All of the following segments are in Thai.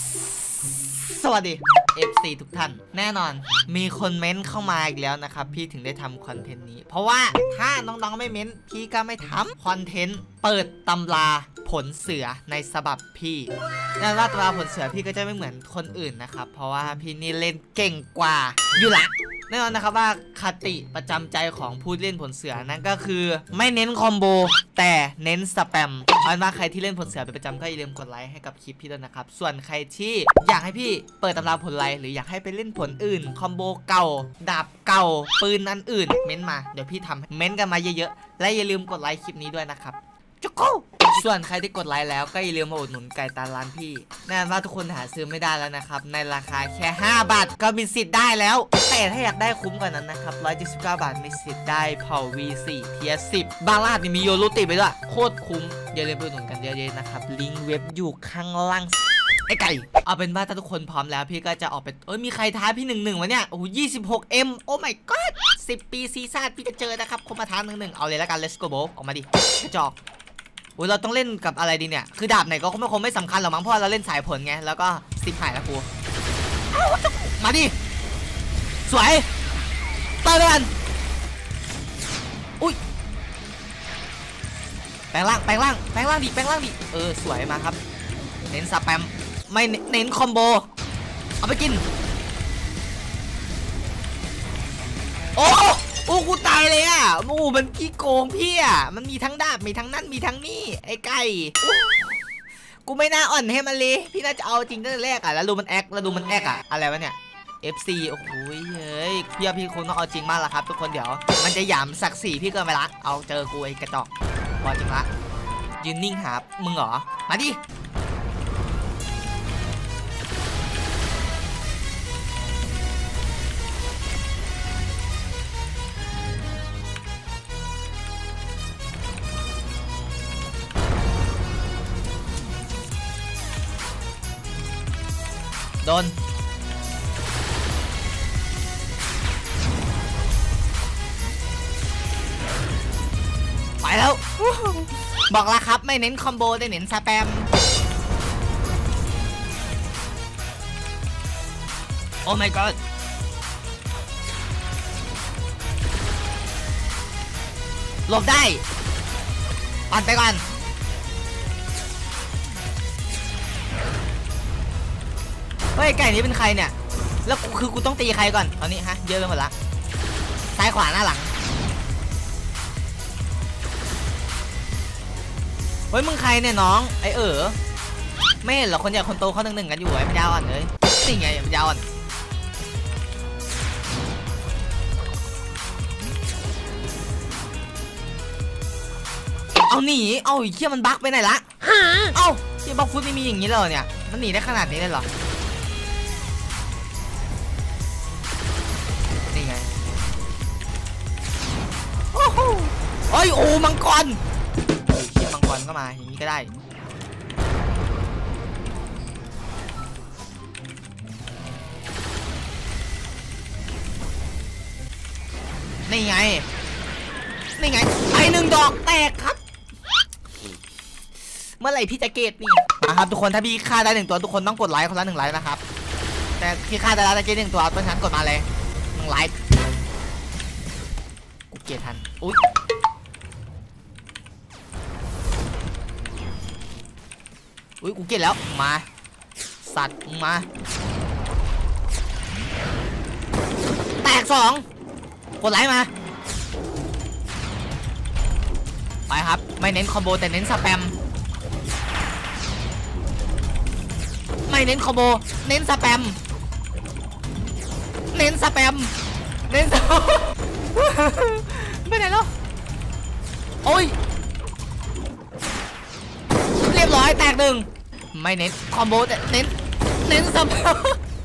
สวัสดี FC ทุกท่านแน่นอนมีคนเม้นเข้ามาอีกแล้วนะครับพี่ถึงได้ทำคอนเทนต์นี้เพราะว่าถ้าน้องๆไม่เม้นพี่ก็ไม่ทำคอนเทนต์เปิดตำราผลเสือในฉบับพี่แน่นอนว่าตำราผลเสือพี่ก็จะไม่เหมือนคนอื่นนะครับเพราะว่าพี่นี่เล่นเก่งกว่าอยู่ละแน่นอนนะครับว่าคติประจำใจของผู้เล่นผลเสือนั่นก็คือไม่เน้นคอมโบแต่เน้นสแปมเพราะว่าใครที่เล่นผลเสือเป็นประจำก็อย่าลืมกดไลค์ให้กับคลิปพี่ด้วยนะครับส่วนใครที่อยากให้พี่เปิดตำราผลไลหรืออยากให้ไปเล่นผลอื่นคอมโบเก่าดาบเก่าปืนอันอื่นเม้นมาเดี๋ยวพี่ทำเม้นกันมาเยอะๆและอย่าลืมกดไลค์คลิปนี้ด้วยนะครับจุ๊กส่วนใครที่กดไลค์แล้วก็อย่าลืมมาอุดหนุนไก่ตาร้านพี่แน่นอนว่าทุกคนหาซื้อไม่ได้แล้วนะครับในราคาแค่5 บาทก็มีสิทธิ์ได้แล้วแต่ถ้าอยากได้คุ้มกว่านั้นนะครับ179 บาทมีสิทธิ์ได้เผ่า V4 เทียร์10บางรหัสนี่มีโยรุติไปด้วยโคตรคุ้มอย่าลืมไปอุดหนุนกันเยอะๆนะครับลิงก์เว็บอยู่ข้างล่างไอ้ไก่เอาเป็นว่าถ้าทุกคนพร้อมแล้วพี่ก็จะออกไปมีใครท้าพี่11วะเนี่ยโอ้โห26M โอ้ my god 10 ปีซีซั่นพี่จะเจอนะครับคนมาท้า11เอาเลยแล้วกัน let's go bro ออกมาดิกระจอกเราต้องเล่นกับอะไรดีเนี่ยคือดาบไหนก็คงไม่สำคัญหรอกมั้งเพราะเราเล่นสายผลไงแล้วก็สิบหายแล้วกูมาดิสวยเติมกันอุ้ยแปลงร่างดิสวยมาครับเน้นสแปมไม่เน้นคอมโบเอาไปกินโอ้กูตายเลยอ่ะมันขี้โกงพี่อ่ะมันมีทั้งดาบมีทั้งนั่นมีทั้งนี่ไอ้ไก่กูไม่น่าอ่อนให้มันเลยพี่น่าจะเอาจริงตั้งแต่แรกอ่ะแล้วดูมันแอคอ่ะอะไรวะเนี่ย FC โอ้โหเฮ้ยพี่คงต้องเอาจริงมากละครับทุกคนเดี๋ยวมันจะหยามศักดิ์ศรีพี่เกินไปละเอาเจอกูไอ้กระจอกพอจริงละยืนนิ่งหามึงเหรอมาดิโดนไปแล้วบอกแล้วครับไม่เน้นคอมโบแต่เน้นสแปมโอ้ my god หลบได้ปั่นไปก่อนเฮ้ยไก่นี้เป็นใครเนี่ยแล้วคือกูต้องตีใครก่อนตอนนี้ฮะเยอะไปหมดละซ้ายขวาหน้าหลังเฮ้ยมึงใครเนี่ยน้องไอไม่เห็นหรอคนใหญ่คนโตเขา1-1กันอยู่ไอ้ปัญญาอ่อนเลยนี่ไงปัญญาอ่อนเอาหนีเอาอีกเชี่ยมันบั๊กไปไหนละเอาเชี่ยบั๊กฟุตไม่มีอย่างนี้เลยเนี่ยมันหนีได้ขนาดนี้เลยเหรอนี่ไงโอ้โหโอ้ยโอ้มังกรเชี่ยมังกรก็มาอย่างนี้ก็ได้นี่ไงไอ้1 ดอกแตกครับเมื่อไหร่พี่จะเกตนี่นะครับทุกคนถ้าพี่ฆ่าได้1 ตัวทุกคนต้องกดไลค์คนละ1 ไลค์นะครับแต่พี่ฆ่าได้แล้วจะเกต1 ตัวเพราะฉะนั้นกดมาเลย1 ไลค์กูเกตทันอุ๊ยกูเกตแล้วมาสัตว์มาแตก2กดไลค์มาไปครับไม่เน้นคอมโบแต่เน้นสแปมไม่เน้นคอมโบเน้นสแปมไม่ไหนแล้วโอ้ยเรียบร้อยแตก1ไม่เน้นคอมโบแต่เน้นสแปม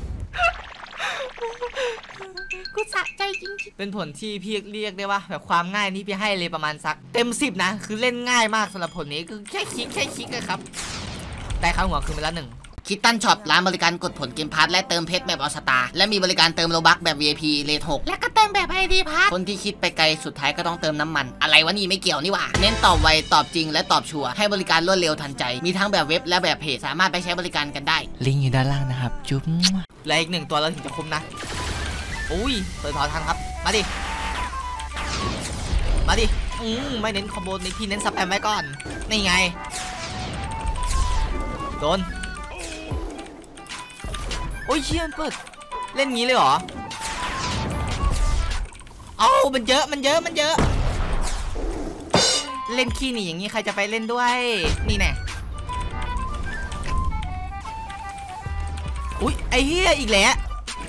กูสะใจจริงเป็นผลที่พี่เรียกได้ว่าแบบความง่ายนี่พี่ให้เลยประมาณสักเต็ม10นะคือเล่นง่ายมากสำหรับผลนี้คือแค่คลิกนะครับแต่ข้างหัวคือไปละ1 คิตตันช็อปร้านบริการกดผลเกมพาร์ทและเติมเพชรแบบออสตาและมีบริการเติมโลบัคแบบ VIP เรท 6และก็เติมแบบ ID พาร์ทคนที่คิดไปไกลสุดท้ายก็ต้องเติมน้ำมันอะไรวะนี่ไม่เกี่ยวนี่หว่าเน้นตอบไวตอบจริงและตอบชัวร์ให้บริการรวดเร็วทันใจมีทั้งแบบเว็บและแบบเพจสามารถไปใช้บริการกันได้ลิงก์อยู่ด้านล่างนะครับจุ๊บเหลืออีก1ตัวแล้วถึงจะคุ้มนะอุ้ยเปิดพอทันครับมาดิไม่เน้นคอมโบในพี่เน้นสแปมไว้ก่อนนี่ไงโดนโอ้ยเชี่ยเปิดเล่นงี้เลยเหรอเอามันเยอะเล่นขี้หนีอย่างนี้ใครจะไปเล่นด้วยนี่แน่อุ้ยไอ้เหี้ยอีกแล้ว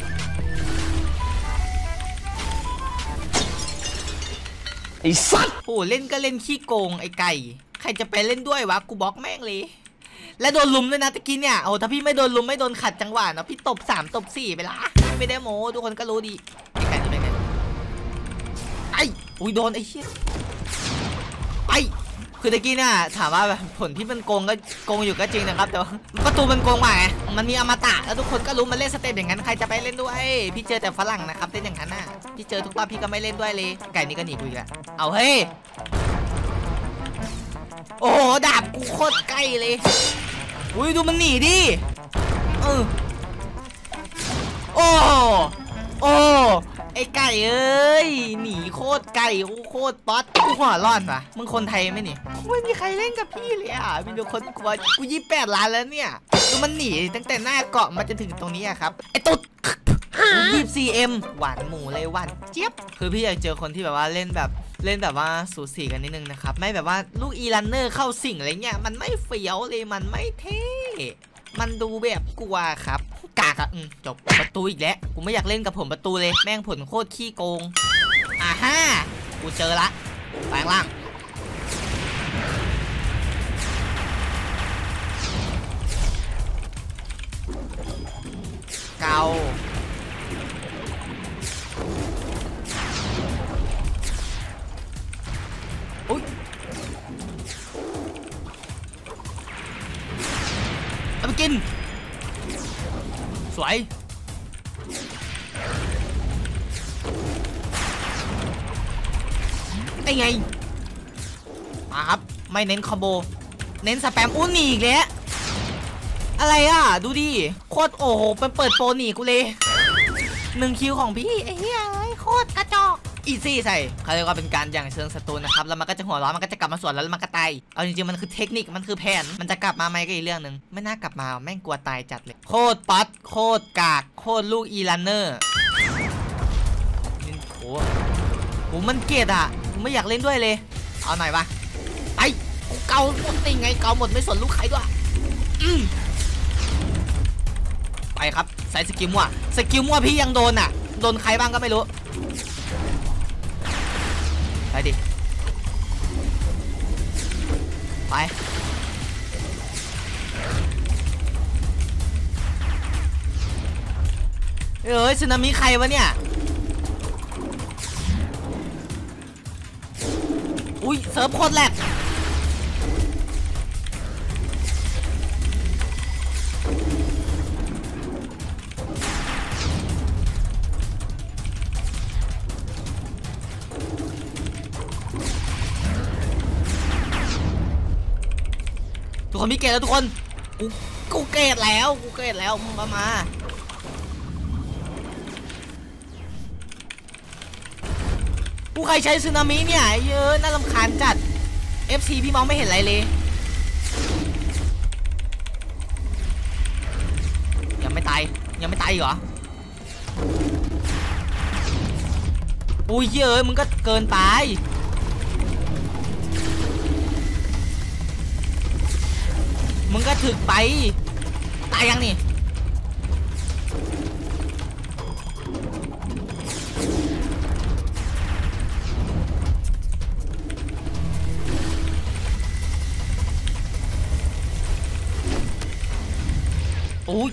ไอ้สัตว์โอ้เล่นก็เล่นขี้โกงไอ้ไก่ใครจะไปเล่นด้วยวะกูบล็อกแม่งเลยและโดนลุมด้วยนะตะกี้เนี่ยโอ้ถ้าพี่ไม่โดนลุมไม่โดนขัดจังหวะนะพี่ตบ3ตบ4ไปละไม่ได้โม้ทุกคนก็รู้ดีไอ้ไก่นี่เป็นไงไอ้อุ้ยโดนไอ้เชี่ยไอ้คือตะกี้เนี่ยถามว่าผลที่มันโกงก็โกงอยู่ก็จริงนะครับแต่ว่าประตูมันโกงมาไงมันมีอมตะแล้วทุกคนก็รู้มันเล่นสเตปอย่างนั้นใครจะไปเล่นด้วยพี่เจอแต่ฝรั่งนะครับเล่นอย่างนั้นน่ะพี่เจอทุกรอบพี่ก็ไม่เล่นด้วยเลยไก่นี่ก็หนีกูอีกแล้วเอาเฮ้ยโอ้โหดาบกูโคตรใกล้เลยอุ้ยดูมันหนีดิโอ้ไอ้ไก่เอ้ยหนีโคตรไก่โคตรป๊อตกูหัวร้อนวะมึงคนไทยไหมนี่ไม่มีใครเล่นกับพี่เลยอ่ะมีแต่คนกลัวกู28 ล้านแล้วเนี่ยดูมันหนีตั้งแต่หน้าเกาะมาจนถึงตรงนี้อะครับไอ้ตุ๊ด24M หวานหมูเลยหวานเจี๊ยบคือพี่อยากเจอคนที่แบบว่าเล่นแบบว่าสูสีกันนิดนึงนะครับไม่แบบว่าลูกอีรันเนอร์เข้าสิ่งอะไรเงี้ยมันไม่เฟี้ยวเลยมันไม่เท่มันดูแบบกลัวครับกากอะจบประตูอีกแล้วกูไม่อยากเล่นกับผมประตูเลยแม่งผลโคตรขี้โกงฮ่ากูเจอละแปลงร่างเกาอุ๊ยเอาไปกินสวยไอ้ไงมาครับไม่เน้นคอมโบเน้นสแปมอุ้นหนีอีกแล้วอะไรอ่ะดูดิโคตรโอ้โหเป็นเปิดโปรหนีกูเลย1 คิวของพี่ไอ้เหี้ยโคตรกระจอกอีซี่ใส่เขาเรียกว่าเป็นการอย่างเชิงศัตรูนะครับแล้วมันก็จะหัวร้อนมันก็จะกลับมาสวนแล้วมันก็ตายเอาจริงๆมันคือเทคนิคมันคือแผนมันจะกลับมาไหมก็อีกเรื่องหนึ่งไม่น่ากลับมาแม่งกลัวตายจัดเลยโคตรป๊อตโคตรกากโคตรลูกอีลันเนอร์โอ้โหมันเกลียดอ่ะกูไม่อยากเล่นด้วยเลยเอาหน่อยวะไปกูเกาหมดติงไงเกาหมดไม่สนลูกใครด้วยไปครับใส่สกิลมั่วพี่ยังโดนอ่ะโดนใครบ้างก็ไม่รู้ไปดิไปสึนามิใครวะเนี่ยอุ้ยเซิร์ฟโคตรแหลกทุกคนมีเกตแล้วทุกคนกูเกตแล้วมากูใครใช้สึนามิเนี่ยเยอะน่ารำคาญจัด FC พี่มองไม่เห็นอะไรเลยยังไม่ตายเหรออุ้ยเยอะมึงก็เกินไปมึงก็ถึกไปตายยังนี่โอ้ย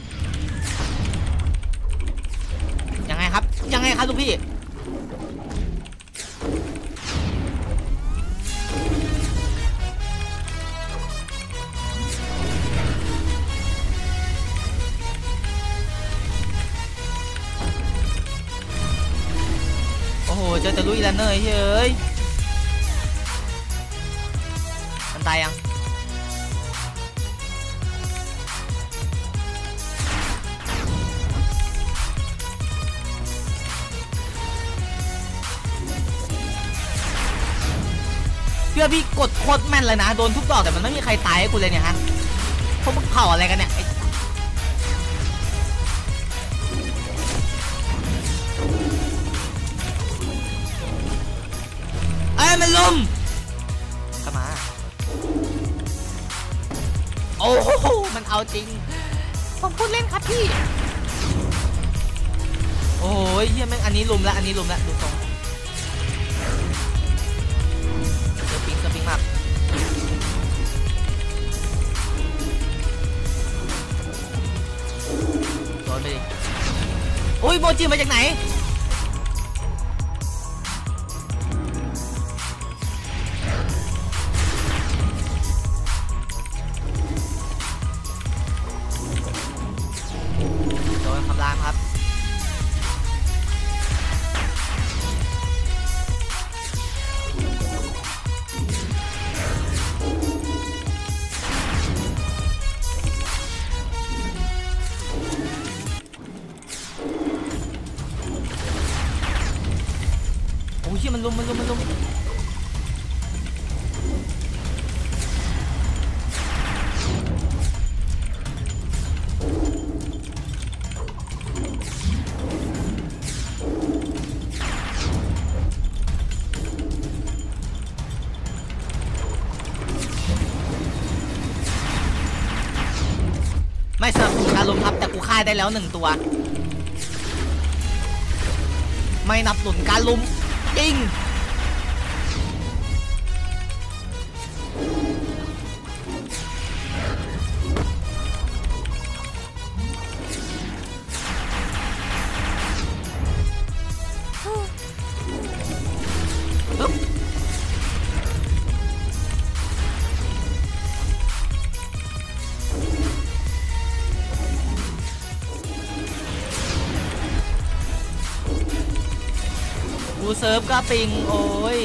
ยังไงครับทุกพี่เจอแต่ลุยแล้วเนยเฮ้ยมันตายยังเพื่อพี่กดโคตรแม่นเลยนะโดนทุกดอกแต่มันไม่มีใครตายให้กูเลยเนี่ยฮะพวกมึงเผาอะไรกันเนี่ยมันลุมเข้ามาโอ้โหมันเอาจริงผมพูดเล่นครับพี่โอ้ยเฮียแม่งอันนี้ลุมแล้วดูตรงสปริงมากโดนไปดิโอ้ยโมจิมาจากไหนโดนคำรามครับมันลุมไม่สนับสนุนการลุมครับแต่กูฆ่าได้แล้ว1ตัวไม่นับสนุนการลุมจริงกูเซิร์ฟก็ปิงโอ้ย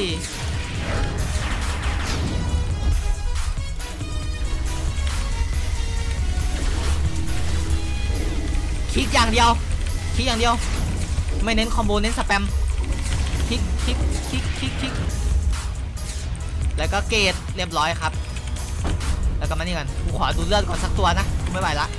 คลิกอย่างเดียวไม่เน้นคอมโบเน้นสแปมคลิกแล้วก็เกตเรียบร้อยครับแล้วก็มานี่กันกูขอดูเลือดก่อนสักตัวนะกูไม่ไหวละ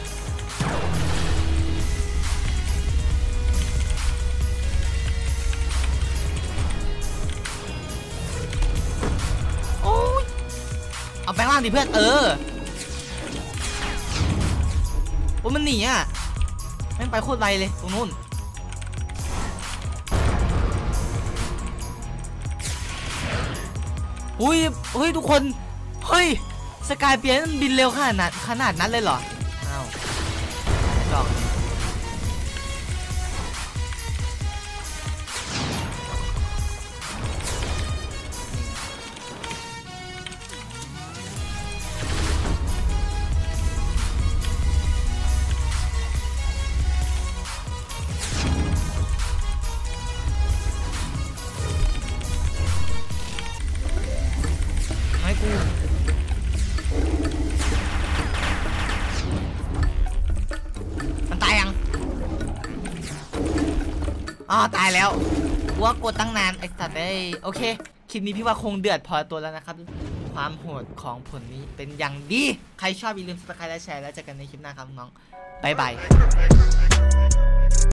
เอาแบงค์ล่างดิเพื่อนโอ้มันหนีอ่ะแม่งไปโคตรไวเลยตรงนู้นอุ้ยทุกคนเฮ้ยสกายเปียนบินเร็วขนาดนั้นเลยเหรออ้าวจอกมันตายยังตายแล้วว่ากดตั้งนานไอ้สัตว์ได้โอเคคลิปนี้พี่ว่าคงเดือดพอตัวแล้วนะครับความโหดของผลนี้เป็นอย่างดีใครชอบอย่าลืม Subscribe และแชร์แล้วเจอกันในคลิปหน้าครับน้องบ๊ายบาย